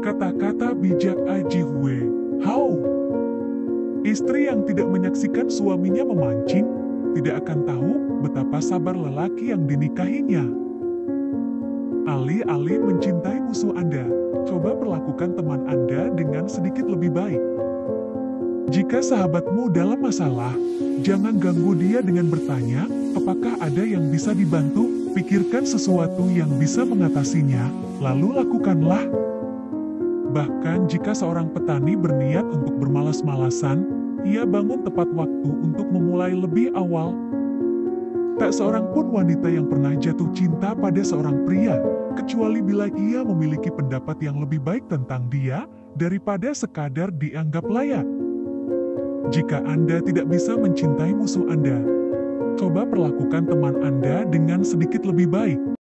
Kata-kata bijak Aji Hue. How? Istri yang tidak menyaksikan suaminya memancing, tidak akan tahu betapa sabar lelaki yang dinikahinya. Alih-alih mencintai musuh Anda, coba perlakukan teman Anda dengan sedikit lebih baik. Jika sahabatmu dalam masalah, jangan ganggu dia dengan bertanya, apakah ada yang bisa dibantu? Pikirkan sesuatu yang bisa mengatasinya, lalu lakukanlah. Bahkan jika seorang petani berniat untuk bermalas-malasan, ia bangun tepat waktu untuk memulai lebih awal. Tak seorang pun wanita yang pernah jatuh cinta pada seorang pria, kecuali bila ia memiliki pendapat yang lebih baik tentang dia, daripada sekadar dianggap layak. Jika Anda tidak bisa mencintai musuh Anda, coba perlakukan teman Anda dengan sedikit lebih baik.